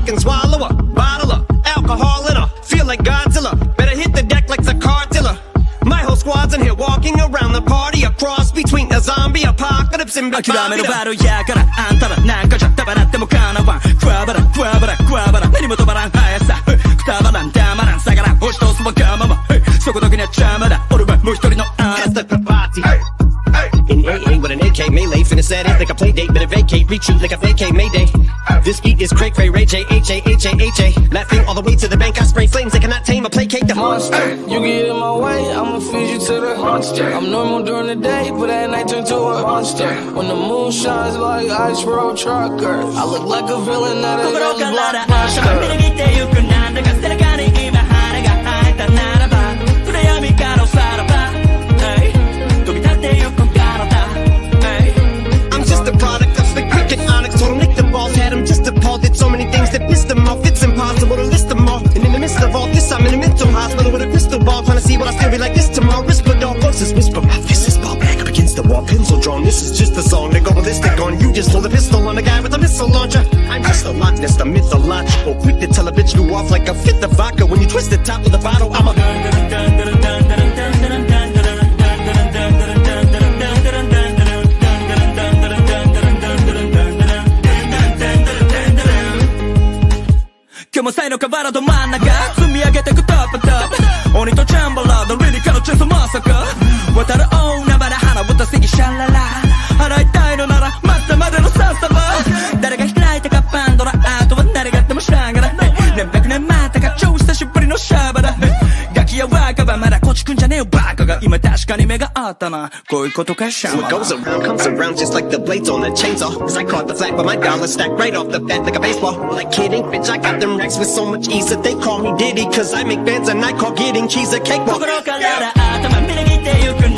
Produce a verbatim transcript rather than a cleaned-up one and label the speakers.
Speaker 1: can swallow a bottle of alcohol in her. Feel like Godzilla, better hit the deck like the cartilla. My whole squad's in here walking around the party, a cross between a zombie apocalypse and Big
Speaker 2: 諦めるバルやからあんたらなんかじゃったばなってもかなわんクワバラクワバラクワバラ何も止まらん速さくたばらんたまらん下がらん押し通すわがままそこだけには邪魔だ俺はもう一人のあんた
Speaker 1: In A A with an A K melee, finna set it like a play date, better vacate, retreat like a vacate mayday. This beat is cray cray, Ray J, H A, H A, H A. Laughing all the way to the bank, I spray flames, they cannot tame or placate the monster.
Speaker 3: You get in my way, I'ma feed you to the monster. I'm normal during the day, but at night turn to a monster. When the moon shines like ice road trucker, I look like a villain at a blockbuster.
Speaker 1: I'm just a product of the cricket onyx. Total Nick the balls had him just appalled. Did so many things that pissed him off. It's impossible to list them all. And in the midst of all this, I'm in a mental hospital with a crystal ball, trying to see what I still be like this tomorrow. Whisper dog voices whisper. My fist is ball back up against the wall, pencil drawn. This is just a song. They go ballistic on you. Just pull the pistol on the guy with a missile launcher. I'm just a Loch Ness, the mythological. Quick to tell a bitch you off like a fifth of vodka. When you twist the top of the bottle, I'm a今日も才の河原ど真ん中積み上げてくトップトップ鬼とチャンバラードリリカのチェンソーまさか渡る大海原花ぶたすぎシャララ払いたいのなら待ったまでのさっさば誰が開いたかパンドラアートは誰がやっても知らんがら何百年待ったか超久しぶりのシャバだガキや若葉まだこちくんじゃねえよバカが今確かに目があったなこういうことかシャマ What goes around comes around just like the blades on a chainsaw Cause I caught the flag but my dollar stacked right off the bat like a baseball Like kidding bitch I got them racks with so much ease that they call me Diddy Cause I make bands and I call getting cheese a cakewalk 心から頭みなぎってゆく